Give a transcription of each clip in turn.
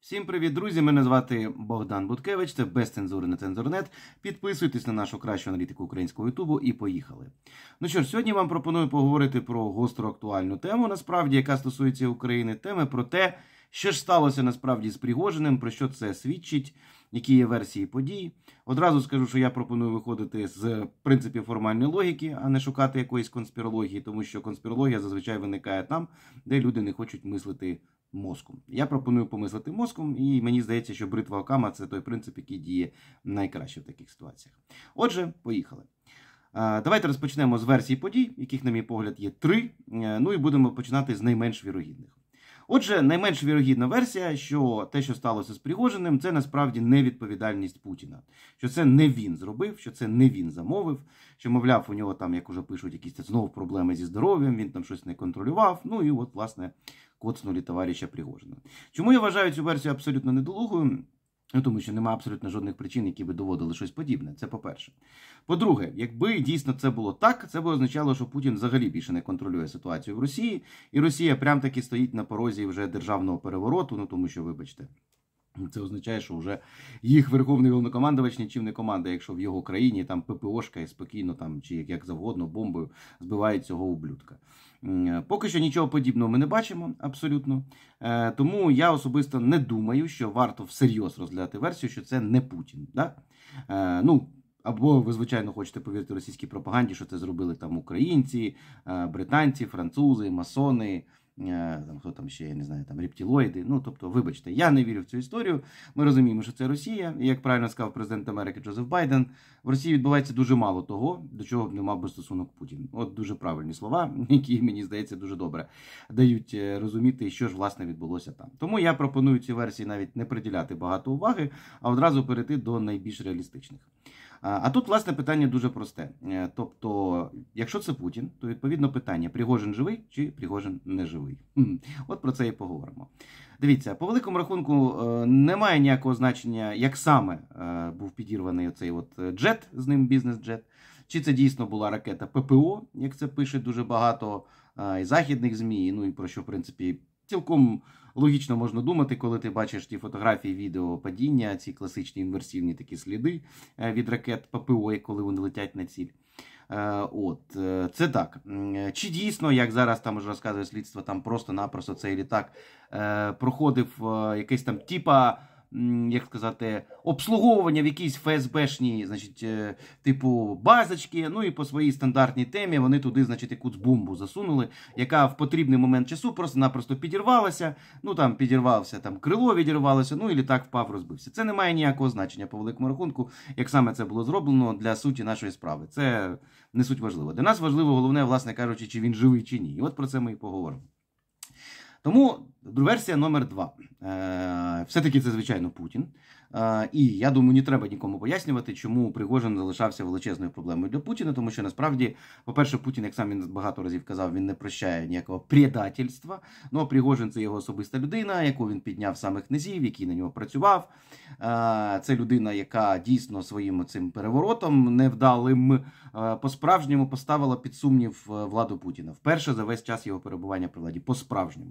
Всім привіт, друзі! Мене звати Богдан Буткевич, це без цензури на Цензурнет. Підписуйтесь на нашу кращу аналітику українського ютубу і поїхали. Ну що ж, сьогодні вам пропоную поговорити про гостро актуальну тему, насправді, яка стосується України. Теми про те, що ж сталося насправді з Пригожиним, про що це свідчить, які є версії подій. Одразу скажу, що я пропоную виходити з принципів формальної логіки, а не шукати якоїсь конспірології, тому що конспірологія зазвичай виникає там, де люди не хочуть мислити мозком. Я пропоную помислити мозком, і мені здається, що бритва Окама – це той принцип, який діє найкраще в таких ситуаціях. Отже, поїхали. Давайте розпочнемо з версій подій, яких, на мій погляд, є 3, ну і будемо починати з найменш вірогідних. Отже, найменш вірогідна версія, що те, що сталося з Пригожиним, це насправді невідповідальність Путіна. Що це не він зробив, що це не він замовив, що, мовляв, у нього там, як уже пишуть, якісь знову проблеми зі здоров'ям, він там щось не контролював, ну і от, власне, коцнули товариша Пригожина. Чому я вважаю цю версію абсолютно недолугою? Ну, тому що немає абсолютно жодних причин, які би доводили щось подібне. Це по-перше. По-друге, якби дійсно це було так, це б означало, що Путін взагалі більше не контролює ситуацію в Росії, і Росія прям таки стоїть на порозі вже державного перевороту, ну тому що, вибачте, це означає, що вже їх верховний головнокомандувач нічим не командує, якщо в його країні там ППОшка і спокійно там, чи як завгодно, бомбою збивають цього ублюдка. Поки що нічого подібного ми не бачимо, абсолютно. Тому я особисто не думаю, що варто всерйоз розглядати версію, що це не Путін. Да? Ну, або ви, звичайно, хочете повірити російській пропаганді, що це зробили там українці, британці, французи, масони, там, хто там ще, я не знаю, там рептилоїди. Ну, тобто, вибачте, я не вірю в цю історію. Ми розуміємо, що це Росія. І, як правильно сказав президент Америки Джозеф Байден, в Росії відбувається дуже мало того, до чого б не мав би стосунок Путін. От дуже правильні слова, які, мені здається, дуже добре дають розуміти, що ж, власне, відбулося там. Тому я пропоную цій версії навіть не приділяти багато уваги, а одразу перейти до найбільш реалістичних. А тут, власне, питання дуже просте. Тобто, якщо це Путін, то, відповідно, питання, Пригожин живий чи Пригожин не живий? От про це і поговоримо. Дивіться, по великому рахунку, немає ніякого значення, як саме був підірваний оцей от джет, з ним бізнес-джет, чи це дійсно була ракета ППО, як це пише дуже багато і західних ЗМІ, ну і про що, в принципі, цілком логічно можна думати, коли ти бачиш ті фотографії, відео падіння, ці класичні інверсивні такі сліди від ракет ППО, коли вони летять на ціль. Це так. Чи дійсно, як зараз там уже розказує слідство, там просто-напросто цей літак проходив якийсь там як сказати, обслуговування в якійсь ФСБшній, значить, типу базочки, ну і по своїй стандартній темі вони туди, значить, якусь бомбу засунули, яка в потрібний момент часу просто-напросто підірвалася, ну там підірвався, там крило відірвалося, ну і літак впав, розбився. Це не має ніякого значення по великому рахунку, як саме це було зроблено для суті нашої справи. Це не суть важливо. Для нас важливо, головне, власне кажучи, чи він живий, чи ні. І от про це ми і поговоримо. Тому версія номер 2. Все-таки це, звичайно, Путін. І я думаю, не треба нікому пояснювати, чому Пригожин залишався величезною проблемою для Путіна, тому що насправді, по-перше, Путін, як сам він багато разів казав, він не прощає ніякого предательства. Ну, а Пригожин – це його особиста людина, яку він підняв з самих низів, який на нього працював. Це людина, яка дійсно своїм цим переворотом невдалим по-справжньому поставила під сумнів владу Путіна. Вперше за весь час його перебування при владі. По-справжньому.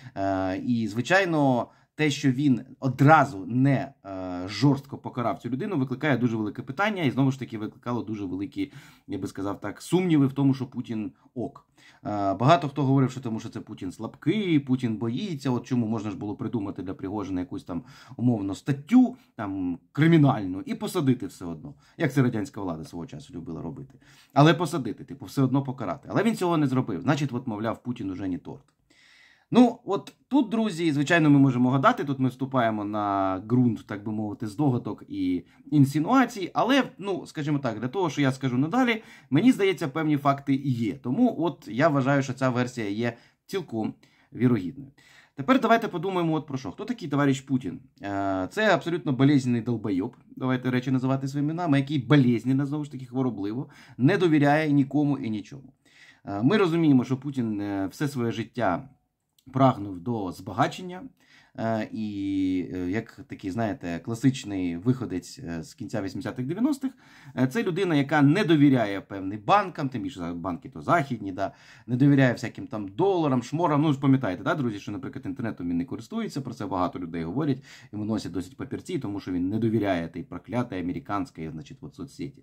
І, звичайно, те, що він одразу не жорстко покарав цю людину, викликає дуже велике питання і, знову ж таки, викликало дуже великі, я би сказав так, сумніви в тому, що Путін ок. Багато хто говорив, що тому що це Путін слабкий, Путін боїться, от чому можна ж було придумати для Пригожина якусь там умовно статтю, там кримінальну, і посадити все одно, як це радянська влада свого часу любила робити. Але посадити, типу, все одно покарати. Але він цього не зробив. Значить, от, мовляв, Путін уже не торт. Ну, от тут, друзі, звичайно, ми можемо гадати, тут ми вступаємо на ґрунт, так би мовити, здогадок і інсинуацій, але, ну, скажімо так, для того, що я скажу надалі, мені здається, певні факти є. Тому от я вважаю, що ця версія є цілком вірогідною. Тепер давайте подумаємо от про що. Хто такий товариш Путін? Це абсолютно болезненний долбойоб, давайте речі називати своїми іменами, який болезненно, знову ж таки, хворобливо, не довіряє нікому і нічому. Ми розуміємо, що Путін все своє життя прагнув до збагачення, І як такий, знаєте, класичний виходець з кінця 80-х, 90-х, це людина, яка не довіряє певним банкам, тим більше банки то західні, да, не довіряє всяким там доларам, шморам. Ну ж пам'ятаєте, да, друзі, що, наприклад, інтернетом він не користується, про це багато людей говорять, йому носять досить папірці, тому що він не довіряє тій проклятій американській, значить, от соцсеті.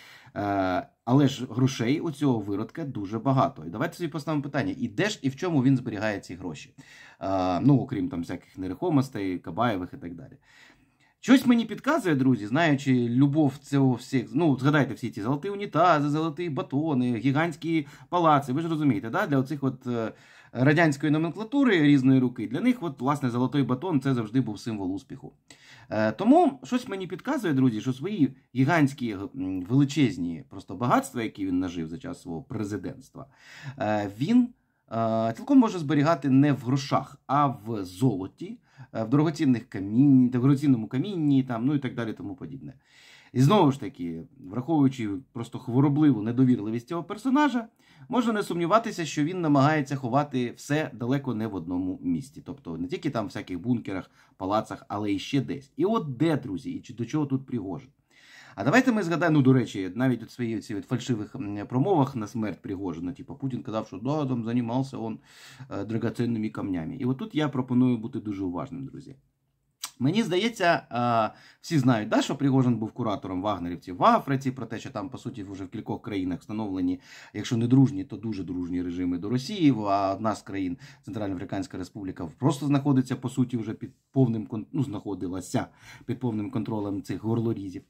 Але ж грошей у цього виродка дуже багато. І давайте собі поставимо питання, і де ж і в чому він зберігає ці гроші? Ну, окрім там всяких нерухомостей, Кабаєвих і так далі. Щось мені підказує, друзі, знаючи любов цього всіх, ну, згадайте всі ці золоті унітази, золоті батони, гігантські палаци, ви ж розумієте, да? Для оцих от радянської номенклатури різної руки, для них, от, власне, золотий батон – це завжди був символ успіху. Тому щось мені підказує, друзі, що свої гігантські, величезні просто багатства, які він нажив за час свого президентства, він цілком може зберігати не в грошах, а в золоті, в дорогоцінному камінні, там, ну і так далі, тому подібне. І знову ж таки, враховуючи просто хворобливу недовірливість цього персонажа, можна не сумніватися, що він намагається ховати все далеко не в одному місці. Тобто не тільки там в всяких бункерах, палацах, але і ще десь. І от де, друзі, і до чого тут Пригожин? А давайте ми згадаємо, ну, до речі, навіть у своїх фальшивих промовах на смерть Пригожина, типу Путін казав, що да, там займався він драгоцінними камнями. І от тут я пропоную бути дуже уважним, друзі. Мені здається, всі знають, да, що Пригожин був куратором вагнерівців в Африці, про те, що там, по суті, вже в кількох країнах встановлені, якщо не дружні, то дуже дружні режими до Росії, а одна з країн, Центральноафриканська Республіка, просто знаходиться, по суті, вже під повним, ну, знаходилася під повним контролем цих горлорізів.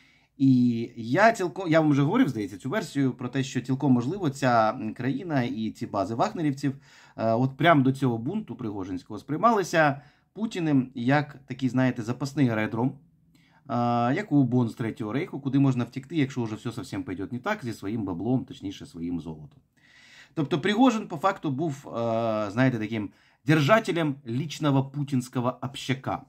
І я вам вже говорив, здається, цю версію про те, що цілком можливо ця країна і ці бази вагнерівців от прямо до цього бунту пригожинського сприймалися Путіним як такий, знаєте, запасний аеродром, як у Бон з Третього Рейху, куди можна втекти, якщо вже все зовсім піде не так, зі своїм баблом, точніше, своїм золотом. Тобто Пригожин, по факту, був, знаєте, таким держателем лічного путінського общака.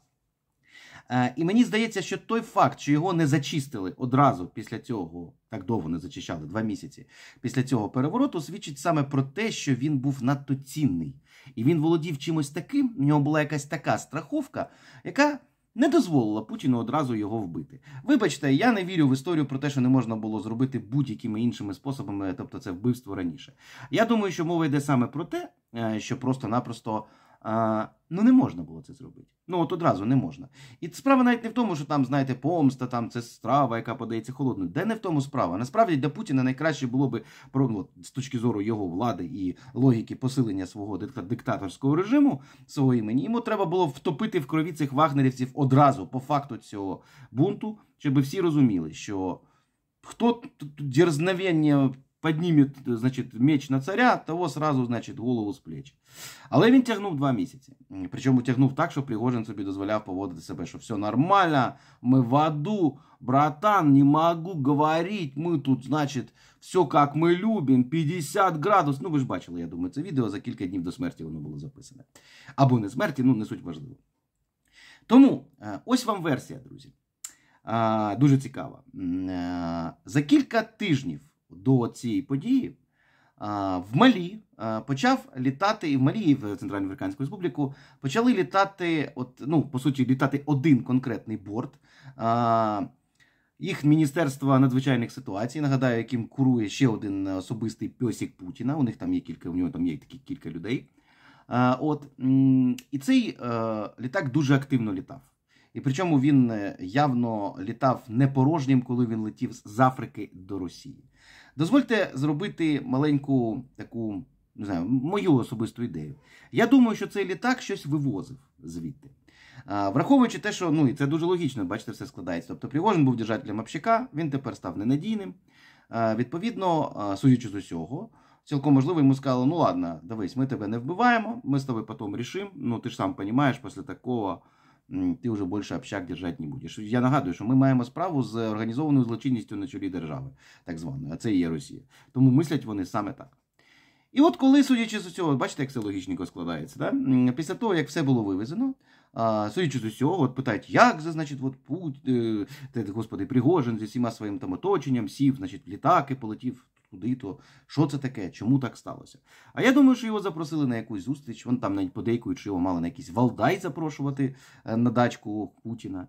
І мені здається, що той факт, що його не зачистили одразу після цього, так довго не зачищали, 2 місяці, після цього перевороту, свідчить саме про те, що він був надто цінний. І він володів чимось таким, у нього була якась така страховка, яка не дозволила Путіну одразу його вбити. Вибачте, я не вірю в історію про те, що не можна було зробити будь-якими іншими способами, тобто це вбивство раніше. Я думаю, що мова йде саме про те, що просто-напросто ну не можна було це зробити. Ну от одразу не можна. І справа навіть не в тому, що там, знаєте, помста, там це страва, яка подається холодною. Де не в тому справа. Насправді для Путіна найкраще було би, з точки зору його влади і логіки посилення свого диктаторського режиму, свого імені, йому треба було втопити в крові цих вагнерівців одразу, по факту цього бунту, щоб всі розуміли, що хто дерзновення підніме, значить, меч на царя, того сразу, значить, голову з плеч. Але він тягнув 2 місяці. Причому тягнув так, що Пригожин собі дозволяв поводити себе, що все нормально, ми в аду, братан, не могу говорить, ми тут, значить, все як ми любимо, 50 градусів. Ну, ви ж бачили, я думаю, це відео, за кілька днів до смерті воно було записане. Або не смерті, ну, не суть важливо. Тому, ось вам версія, друзі. Дуже цікава. За кілька тижнів до цієї події в Малі почав літати, і в Малі, і в Центральноафриканську Республіку почали літати, по суті, літати один конкретний борт. Їх Міністерство надзвичайних ситуацій, нагадаю, яким курує ще один особистий пьосик Путіна, у них там є у нього там є такі кілька людей. І цей літак дуже активно літав. І причому він явно літав не порожнім, коли він летів з Африки до Росії. Дозвольте зробити маленьку таку, не знаю, мою особисту ідею. Я думаю, що цей літак щось вивозив звідти. Враховуючи те, що, і це дуже логічно, бачите, все складається. Тобто Пригожин був держателем общака, він тепер став ненадійним. Відповідно, судячи з усього, цілком можливо йому сказали, ну ладно, дивись, ми тебе не вбиваємо, ми з тобою потім рішимо, ти ж сам розумієш, після такого ти вже більше общак держати не будеш. Я нагадую, що ми маємо справу з організованою злочинністю на чолі держави, так званою, а це і є Росія. Тому мислять вони саме так. І от коли, судячи з усього, бачите, як це логічненько складається, да? Після того, як все було вивезено, судячи з усього, питають, як же, значить, Пригожин зі всіма своїм там оточенням сів, значить, в літак і полетів туди, то що це таке, чому так сталося. А я думаю, що його запросили на якусь зустріч, вон там навіть подейкують, що його мали на якийсь Валдай запрошувати на дачку Путіна.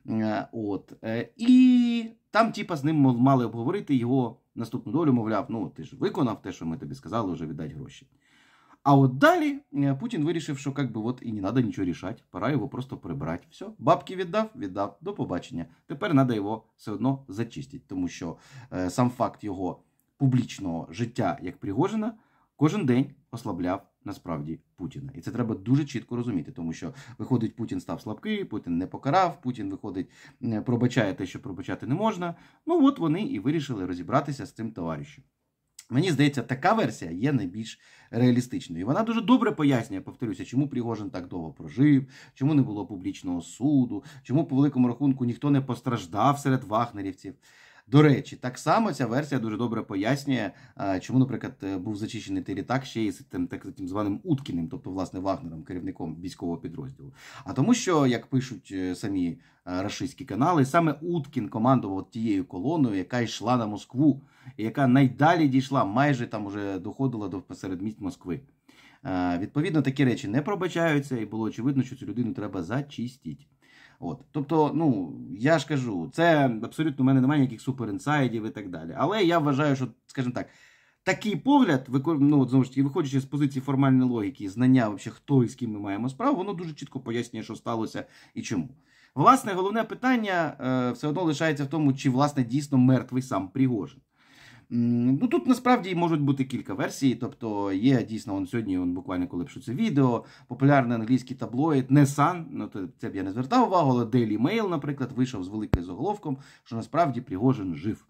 І там, типа, з ним мали обговорити його наступну долю, мовляв, ну, ти ж виконав те, що ми тобі сказали, вже віддать гроші. А от далі Путін вирішив, що как би от і не треба нічого рішати, пора його просто прибрати. Все, бабки віддав, до побачення. Тепер треба його все одно зачистити, тому що сам факт його публічного життя як Пригожина кожен день ослабляв насправді Путіна. І це треба дуже чітко розуміти, тому що, виходить, Путін став слабкий, Путін не покарав, Путін, виходить, пробачає те, що пробачати не можна. Ну от вони і вирішили розібратися з цим товаришем. Мені здається, така версія є найбільш реалістичною. І вона дуже добре пояснює, повторюся, чому Пригожин так довго прожив, чому не було публічного суду, чому, по великому рахунку, ніхто не постраждав серед вагнерівців. До речі, так само ця версія дуже добре пояснює, чому, наприклад, був зачищений той літак ще із тим так званим Уткіним, тобто, власне, Вагнером, керівником військового підрозділу. А тому що, як пишуть самі рашистські канали, саме Уткін командував тією колоною, яка йшла на Москву, і яка найдалі дійшла, майже там уже доходила до середмість Москви. Відповідно, такі речі не пробачаються, і було очевидно, що цю людину треба зачистити. Тобто, ну, я ж кажу, це абсолютно в мене немає ніяких суперінсайдів і так далі. Але я вважаю, що, скажімо так, такий погляд, ну, знову ж таки, виходячи з позиції формальної логіки, знання, взагалі, хто і з ким ми маємо справу, воно дуже чітко пояснює, що сталося і чому. Власне, головне питання все одно лишається в тому, чи, власне, дійсно мертвий сам Пригожин. Ну, тут насправді можуть бути кілька версій, тобто є дійсно, сьогодні, буквально коли пишу це відео, популярний англійський таблоїд не Sun, ну, це б я не звертав увагу, але Daily Mail, наприклад, вийшов з великим заголовком, що насправді Пригожин жив.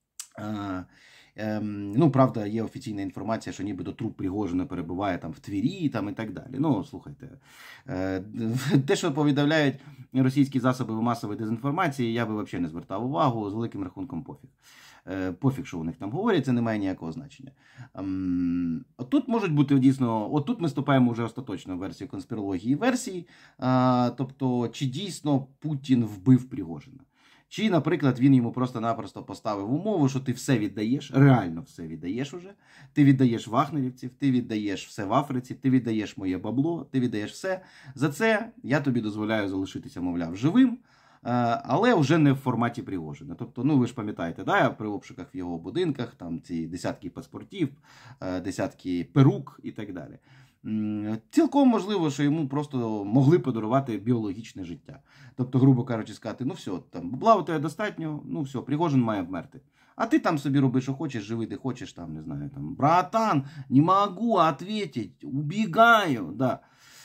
Ну, правда, є офіційна інформація, що нібито труп Пригожина перебуває там в Твірі там, і так далі. Ну, слухайте, те, що повідомляють російські засоби масової дезінформації, я би взагалі не звертав увагу, з великим рахунком пофіг. Пофіг, що у них там говорять, це не має ніякого значення. Отут можуть бути дійсно, отут ми вступаємо вже остаточно в версію конспірології версій, тобто, чи дійсно Путін вбив Пригожина. Чи, наприклад, він йому просто-напросто поставив умову, що ти все віддаєш, реально все віддаєш уже, ти віддаєш вагнерівців, ти віддаєш все в Африці, ти віддаєш моє бабло, ти віддаєш все. За це я тобі дозволяю залишитися, мовляв, живим, але вже не в форматі Пригожина. Тобто, ну ви ж пам'ятаєте, да, при обшуках в його будинках, там ці десятки паспортів, десятки перук і так далі. Цілком можливо, що йому просто могли подарувати біологічне життя. Тобто, грубо кажучи, сказати, ну все, там бабла у тебе достатньо, ну все, Пригожин має вмерти. А ти там собі роби, що хочеш, живи, де хочеш, там, не знаю, там, братан, не можу відповідати, убігаю, да.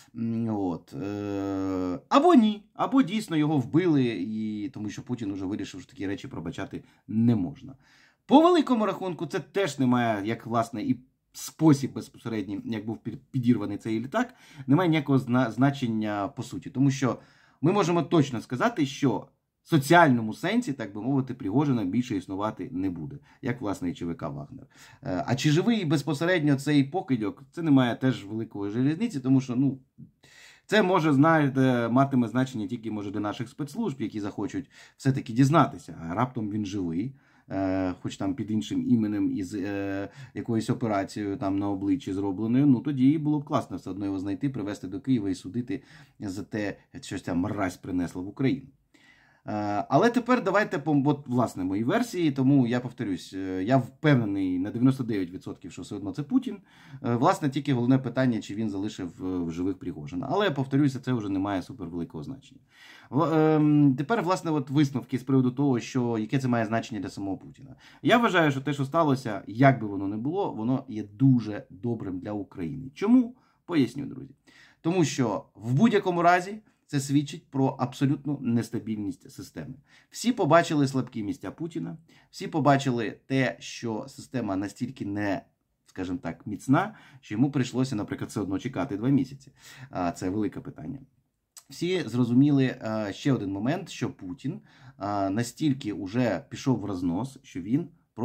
Або ні, або дійсно його вбили, і тому що Путін вже вирішив, що такі речі пробачати не можна. По великому рахунку, це теж немає, як, власне, і спосіб безпосередній, як був підірваний цей літак, немає ніякого значення по суті. Тому що ми можемо точно сказати, що в соціальному сенсі, так би мовити, Пригожина більше існувати не буде, як, власне, і ЧВК Вагнер. А чи живий безпосередньо цей покидьок, це не має теж великої різниці, тому що, ну, це може, знаєте, матиме значення тільки, може, для наших спецслужб, які захочуть все-таки дізнатися, а раптом він живий, хоч там під іншим іменем із якоюсь операцією там на обличчі зробленою, ну тоді було б класно все одно його знайти, привезти до Києва і судити за те, що ця мразь принесла в Україну. Але тепер давайте от, власне, мої версії, тому я повторюсь, я впевнений на 99%, що все одно це Путін. Власне, тільки головне питання, чи він залишив в живих Пригожина. Але, я повторюся, це вже не має супервеликого значення. Тепер, власне, от висновки з приводу того, що яке це має значення для самого Путіна. Я вважаю, що те, що сталося, як би воно не було, воно є дуже добрим для України. Чому? Поясню, друзі. Тому що в будь-якому разі це свідчить про абсолютну нестабільність системи. Всі побачили слабкі місця Путіна, всі побачили те, що система настільки не, скажімо так, міцна, що йому прийшлося, наприклад, все одно чекати 2 місяці. Це велике питання. Всі зрозуміли ще один момент, що Путін настільки уже пішов в рознос, що він просто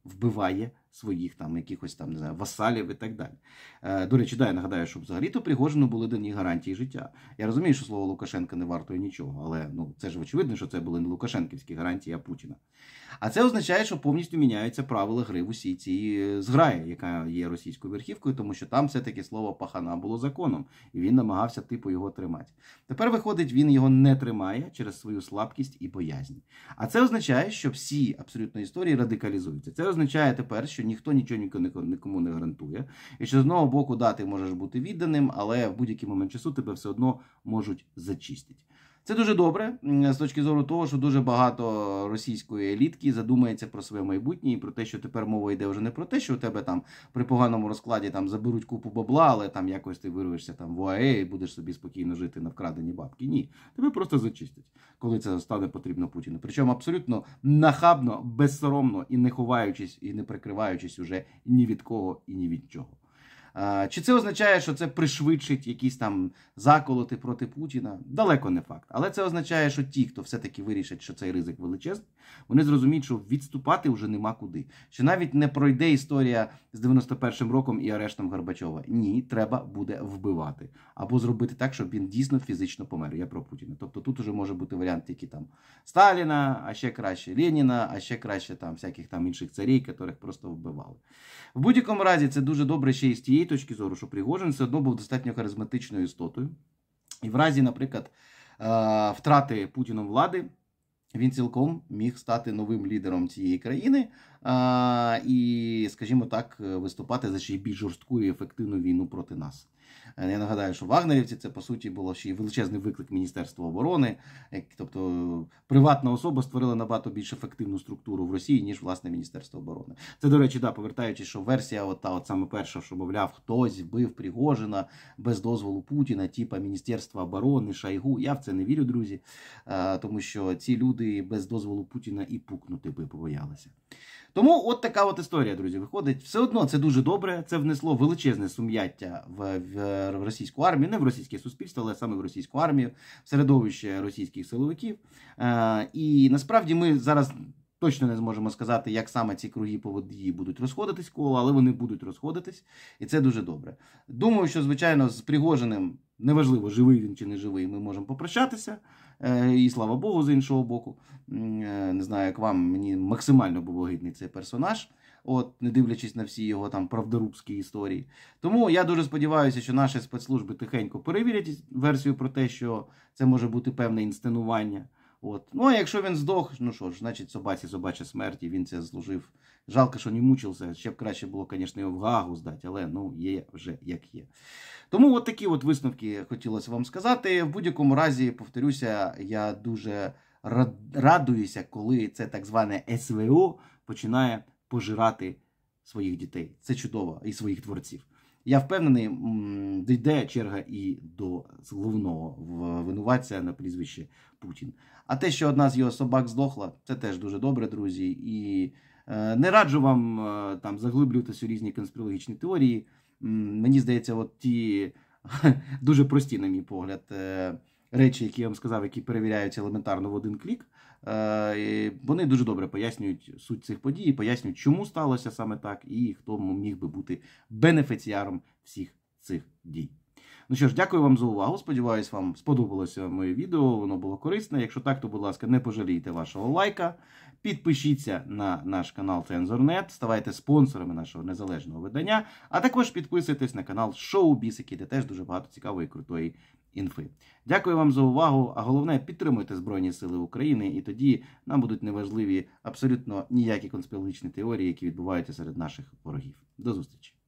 вбиває своїх там якихось там, не знаю, васалів і так далі. До речі, я нагадаю, що взагалі-то Пригожину були дані гарантії життя. Я розумію, що слово Лукашенка не вартує нічого, але це ж очевидно, що це були не лукашенківські гарантії, а Путіна. А це означає, що повністю міняються правила гри в усій цій зграї, яка є російською верхівкою, тому що там все-таки слово пахана було законом, і він намагався його тримати. Тепер, виходить, він його не тримає через свою слабкість і боязнь. А це означає, що всі абсолютно історії радикалізуються. Це означає тепер, що ніхто нічого нікому не гарантує, і що з одного боку, ти можеш бути відданим, але в будь-який момент часу тебе все одно можуть зачистити. Це дуже добре з точки зору того, що дуже багато російської елітки задумається про своє майбутнє і про те, що тепер мова йде вже не про те, що у тебе там при поганому розкладі там заберуть купу бабла, але там якось ти вирвешся там в ОАЕ і будеш собі спокійно жити на вкрадені бабки. Ні, тебе просто зачистять, коли це стане потрібно Путіну. Причому абсолютно нахабно, безсоромно і не ховаючись, і не прикриваючись уже ні від кого і ні від чого. Чи це означає, що це пришвидшить якісь там заколоти проти Путіна? Далеко не факт. Але це означає, що ті, хто все-таки вирішить, що цей ризик величезний, вони зрозуміють, що відступати вже нема куди. Що навіть не пройде історія з 91-м роком і арештом Горбачова. Ні, треба буде вбивати. Або зробити так, щоб він дійсно фізично помер. Я про Путіна. Тобто тут уже може бути варіант тільки там Сталіна, а ще краще Леніна, а ще краще там всяких там інших царів, яких просто вбивали. В будь-якому разі це дуже добре ще й з тієї точки зору, що Пригожин все одно був достатньо харизматичною істотою. І в разі, наприклад, втрати Путіном влади, він цілком міг стати новим лідером цієї країни і, скажімо так, виступати за ще й більш жорстку і ефективну війну проти нас. Я нагадаю, що вагнерівці – це, по суті, було ще й величезний виклик Міністерства оборони. Тобто, приватна особа створила набагато більш ефективну структуру в Росії, ніж, власне, Міністерство оборони. Це, до речі, повертаючись, що версія, от саме перша, що, мовляв, хтось вбив Пригожина без дозволу Путіна, типа Міністерства оборони, Шойгу. Я в це не вірю, друзі, тому що ці люди без дозволу Путіна і пукнути би побоялися. Тому от така от історія, друзі, виходить. Все одно це дуже добре, це внесло величезне сум'яття в російську армію, не в російське суспільство, але саме в російську армію, в середовище російських силовиків. І насправді ми зараз точно не зможемо сказати, як саме ці круги по воді будуть розходитись коло, але вони будуть розходитись, і це дуже добре. Думаю, що, звичайно, з Пригожиним, неважливо, живий він чи не живий, ми можемо попрощатися, і слава Богу, з іншого боку. Не знаю, як вам, мені максимально був огидний цей персонаж, не дивлячись на всі його там правдорубські історії. Тому я дуже сподіваюся, що наші спецслужби тихенько перевірять версію про те, що це може бути певне інсценування. Ну, а якщо він здох, ну що ж, значить собача смерть, і він це заслужив. Жалко, що не мучився, ще б краще було, звісно, його в Гаагу здати, але, є вже як є. Тому от такі от висновки хотілося вам сказати. В будь-якому разі, повторюся, я дуже радуюся, коли це так зване СВО починає пожирати своїх дітей. Це чудово, і своїх творців. Я впевнений, дійде черга і до головного винуватця на прізвище Путін. А те, що одна з його собак здохла, це теж дуже добре, друзі. І не раджу вам там заглиблюватися у різні конспірологічні теорії. Мені здається, от ті дуже прості, на мій погляд, речі, які я вам сказав, які перевіряються елементарно в один клік, вони дуже добре пояснюють суть цих подій, пояснюють, чому сталося саме так, і хто міг би бути бенефіціаром всіх цих дій. Ну що ж, дякую вам за увагу. Сподіваюсь, вам сподобалося моє відео, воно було корисне. Якщо так, то, будь ласка, не пожалійте вашого лайка. Підпишіться на наш канал Цензор.нет, ставайте спонсорами нашого незалежного видання, а також підписуйтесь на канал Шоу Бісики, де теж дуже багато цікавої і крутої інфи. Дякую вам за увагу, а головне, підтримуйте Збройні Сили України, і тоді нам будуть неважливі абсолютно ніякі конспірологічні теорії, які відбуваються серед наших ворогів. До зустрічі!